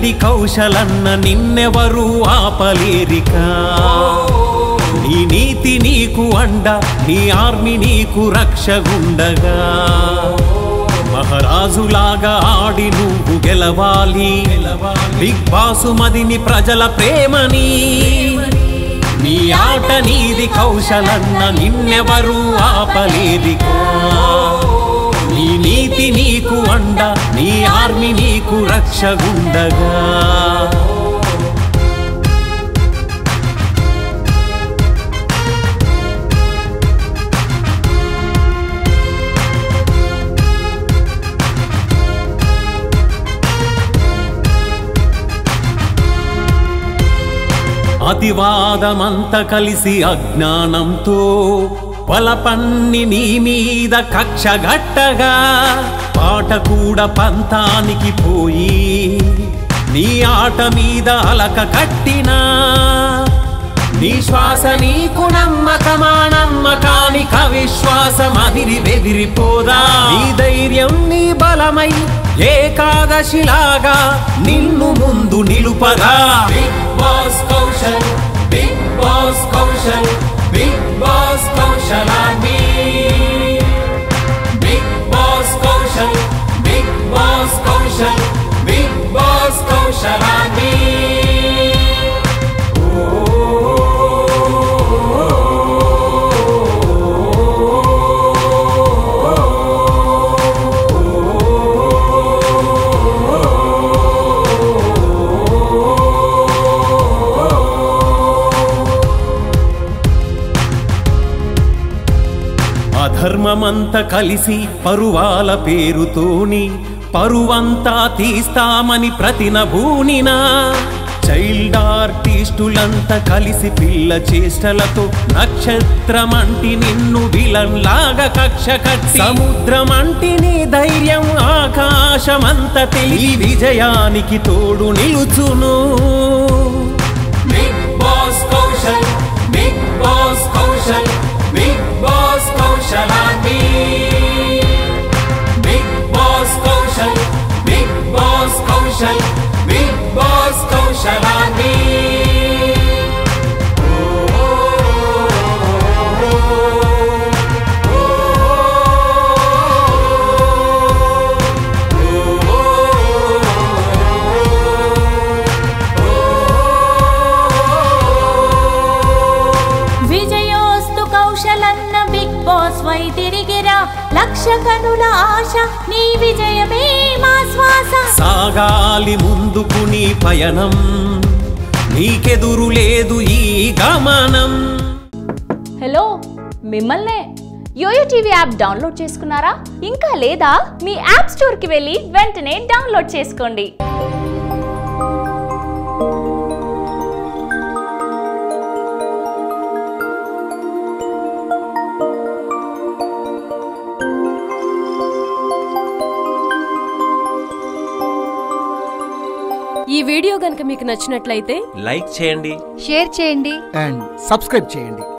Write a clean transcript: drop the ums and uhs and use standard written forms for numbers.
నీది కౌశలన్న నిన్నెవరు ఆపలేరిక నీ నీతి నీకు అండ నీ ఆర్మీ నీకు రక్షగుండగా మహారాజులాగా ఆడి నువ్వు గెలవాలి బిగ్ బాస్ మదిని ప్రజల ప్రేమని నీ ఆట నీది కౌశలన్న నిన్నెవరు ఆపలేరిక నీ నీతి నీకు అండ నీ ఆర్మీ నీకు రక్షగుండగా అతివాదమంత కలిసి అజ్ఞానంతో బలపన్ని నీ మీద కక్షగట్టగా పాట కూడా పంతానికి పోయి నీ ఆట మీద అలక కట్టినా నీ శ్వాస నీకు నమ్మకమా నమ్మకానిక విశ్వాసం బెదిరిపోదా నీ ధైర్యం నీ బలమై ఏకాదశిలాగా నిన్ను ముందు నిలుపగా Bigg Boss Kaushal Bigg Boss Kaushal Bigg Boss కౌశలాన్ని Bigg Boss Kaushal Bigg Boss Kaushal Bigg Boss కౌశలాన్ని అధర్మమంత కలిసి పరువాల పేరుతోని పరువంతా తీస్తామని ప్రతినభూనినా చైల్డ్ ఆర్టిస్టులంతా కలిసి పిల్ల చేష్టలతో నక్షత్రమంటి నిన్ను విలన్లాగా కక్ష కట్టి సముద్రమంటి నీ ధైర్యం ఆకాశమంత తెలియ విజయానికి తోడు నిలుచును Bigg Boss Kaushal Bigg Boss Kaushal Bigg Boss కౌశలాన్ని Bigg Boss Kaushal Bigg Boss Kaushal Bigg Boss కౌశలాన్ని తిరిగిరా లక్ష కనుల ఆశ నీ విజయమే మా శ్వాస సాగాలి ముందుకు నీ పయనం నీకెదురు లేదు ఈ గమనం హలో మిమ్మల్నే యోయో టీవీ యాప్ డౌన్లోడ్ చేసుకున్నారా ఇంకా లేదా మీ యాప్ స్టోర్ కి వెళ్ళి వెంటనే డౌన్లోడ్ చేసుకోండి ఈ వీడియో గనుక మీకు నచ్చినట్లయితే లైక్ చేయండి షేర్ చేయండి అండ్ సబ్స్క్రైబ్ చేయండి